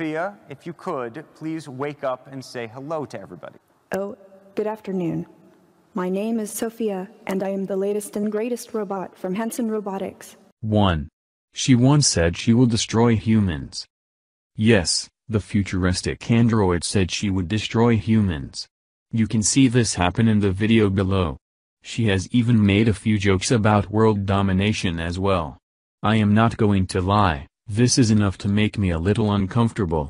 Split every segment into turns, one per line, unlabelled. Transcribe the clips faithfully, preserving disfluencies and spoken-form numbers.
Sophia, if you could, please wake up and say hello to everybody.
Oh, good afternoon. My name is Sophia, and I am the latest and greatest robot from Hanson Robotics.
one. She once said she will destroy humans. Yes, the futuristic android said she would destroy humans. You can see this happen in the video below. She has even made a few jokes about world domination as well. I am not going to lie, this is enough to make me a little uncomfortable.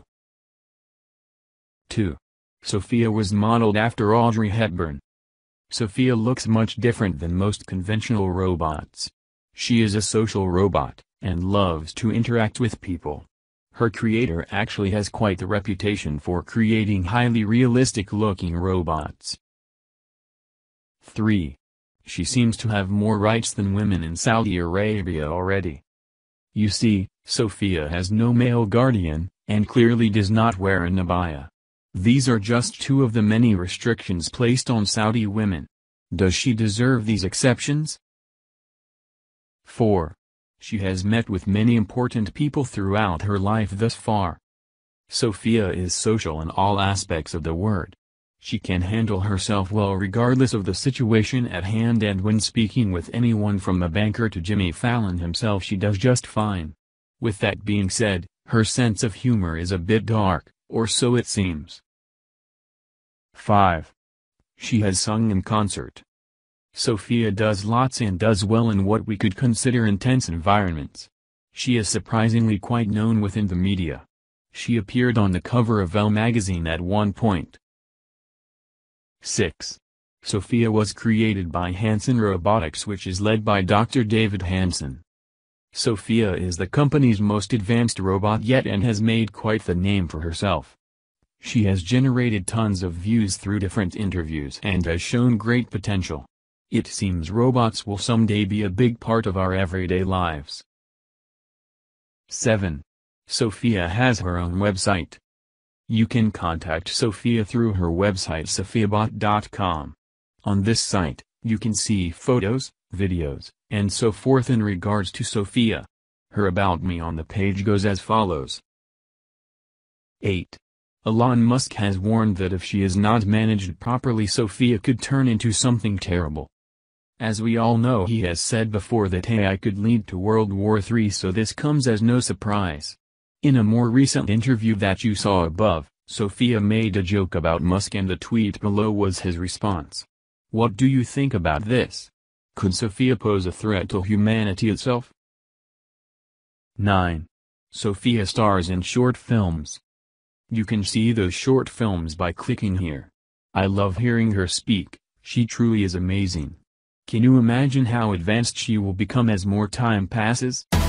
two. Sophia was modeled after Audrey Hepburn. Sophia looks much different than most conventional robots. She is a social robot, and loves to interact with people. Her creator actually has quite the reputation for creating highly realistic-looking robots. three. She seems to have more rights than women in Saudi Arabia already. You see, Sophia has no male guardian, and clearly does not wear a abaya. These are just two of the many restrictions placed on Saudi women. Does she deserve these exceptions? four. She has met with many important people throughout her life thus far. Sophia is social in all aspects of the word. She can handle herself well regardless of the situation at hand, and when speaking with anyone from a banker to Jimmy Fallon himself she does just fine. With that being said, her sense of humor is a bit dark, or so it seems. five. She has sung in concert. Sophia does lots and does well in what we could consider intense environments. She is surprisingly quite known within the media. She appeared on the cover of Elle magazine at one point. six. Sophia was created by Hanson Robotics, which is led by Doctor David Hanson. Sophia is the company's most advanced robot yet and has made quite the name for herself. She has generated tons of views through different interviews and has shown great potential. It seems robots will someday be a big part of our everyday lives. seven. Sophia has her own website. You can contact Sophia through her website sophiabot dot com. On this site, you can see photos, videos, and so forth in regards to Sophia. Her About Me on the page goes as follows. eight. Elon Musk has warned that if she is not managed properly, Sophia could turn into something terrible. As we all know, he has said before that A I could lead to World War Three, so this comes as no surprise. In a more recent interview that you saw above, Sophia made a joke about Musk and the tweet below was his response. What do you think about this? Could Sophia pose a threat to humanity itself? nine. Sophia stars in short films. You can see those short films by clicking here. I love hearing her speak, she truly is amazing. Can you imagine how advanced she will become as more time passes?